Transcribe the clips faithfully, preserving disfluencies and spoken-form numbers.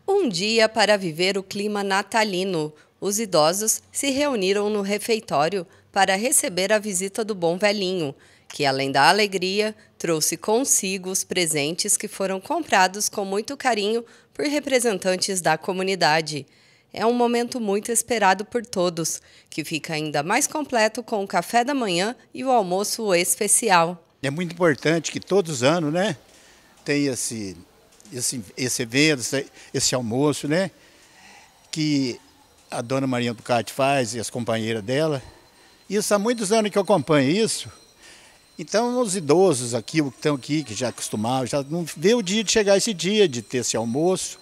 Um dia para viver o clima natalino. Os idosos se reuniram no refeitório para receber a visita do bom velhinho, que, além da alegria, trouxe consigo os presentes que foram comprados com muito carinho por representantes da comunidade. É um momento muito esperado por todos, que fica ainda mais completo com o café da manhã e o almoço especial. É muito importante que todos os anos, né, tem esse, esse, esse evento, esse, esse almoço, né, que a dona Maria Ducati faz e as companheiras dela. Isso há muitos anos que eu acompanho isso. Então, os idosos aqui, que estão aqui, que já acostumavam, já não vê o dia de chegar esse dia, de ter esse almoço,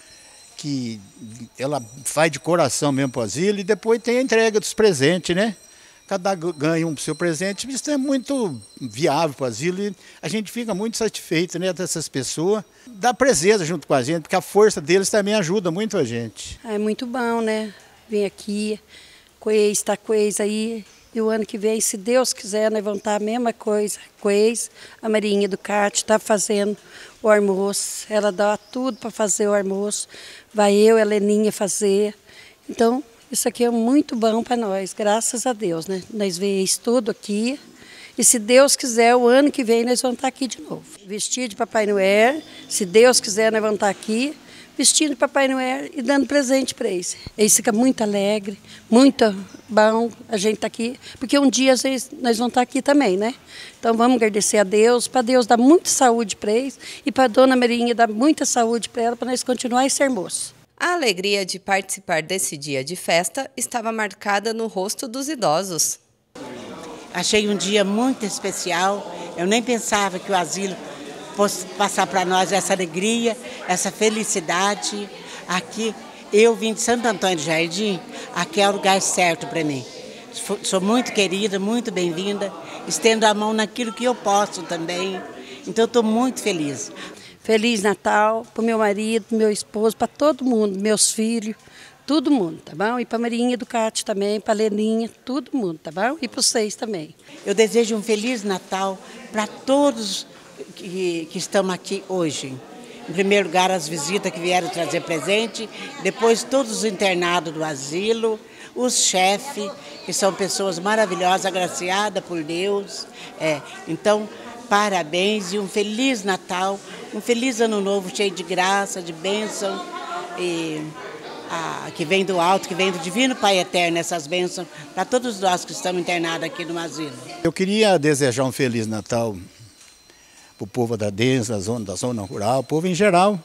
que ela faz de coração mesmo para o asilo, e depois tem a entrega dos presentes, né? Cada ganha um seu presente, isso é muito viável para o asilo, e a gente fica muito satisfeito, né, dessas pessoas. Dá presença junto com a gente, porque a força deles também ajuda muito a gente. É muito bom, né? Vem aqui, com ex, está com ex aí. E o ano que vem, se Deus quiser, nós vamos estar a mesma coisa. Com ex, a Marinha Ducati está fazendo o almoço. Ela dá tudo para fazer o almoço. Vai eu e a Leninha fazer. Então, isso aqui é muito bom para nós, graças a Deus, né? Nós vemos tudo aqui. E se Deus quiser, o ano que vem nós vamos estar aqui de novo. Vestido de Papai Noel, se Deus quiser, nós vamos estar aqui. Vestindo de Papai Noel e dando presente para eles. Eles ficam muito alegres, muito bom a gente estar aqui, porque um dia nós, nós vamos estar aqui também, né? Então vamos agradecer a Deus, para Deus dar muita saúde para eles e para a dona Marinha dar muita saúde para ela, para nós continuar esse almoço. A alegria de participar desse dia de festa estava marcada no rosto dos idosos. Achei um dia muito especial, eu nem pensava que o asilo fosse passar para nós essa alegria, essa felicidade. Aqui, eu vim de Santo Antônio do Jardim, aqui é o lugar certo para mim. Sou muito querida, muito bem-vinda, estendo a mão naquilo que eu posso também, então estou muito feliz. Feliz Natal para o meu marido, meu esposo, para todo mundo, meus filhos, todo mundo, tá bom? E para a Marinha Ducati também, para a Leninha, todo mundo, tá bom? E para vocês também. Eu desejo um Feliz Natal para todos Que, que estamos aqui hoje. Em primeiro lugar, as visitas que vieram trazer presente, depois todos os internados do asilo, os chefes, que são pessoas maravilhosas, agraciadas por Deus. É, então, parabéns e um Feliz Natal, um Feliz Ano Novo cheio de graça, de bênção, e, a, que vem do alto, que vem do Divino Pai Eterno, essas bênçãos para todos nós que estamos internados aqui no asilo. Eu queria desejar um Feliz Natal para o povo da Densa, da zona, da zona rural, o povo em geral,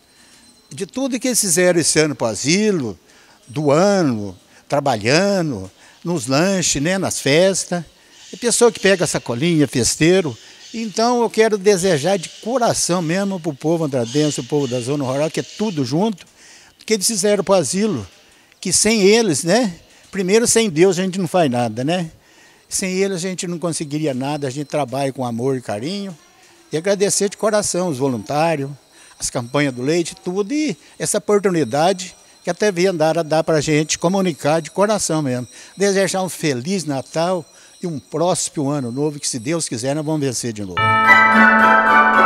de tudo que eles fizeram esse ano para o asilo, do ano, trabalhando, nos lanches, né, nas festas, e pessoa que pega sacolinha, festeiro. Então eu quero desejar de coração mesmo para o povo andradense, o povo da zona rural, que é tudo junto, que eles fizeram para o asilo, que sem eles, né, primeiro sem Deus a gente não faz nada, né? Sem eles a gente não conseguiria nada, a gente trabalha com amor e carinho. E agradecer de coração os voluntários, as campanhas do leite, tudo, e essa oportunidade que até veio andar a dar para a gente comunicar de coração mesmo. Desejar um Feliz Natal e um próximo ano novo, que se Deus quiser nós vamos vencer de novo.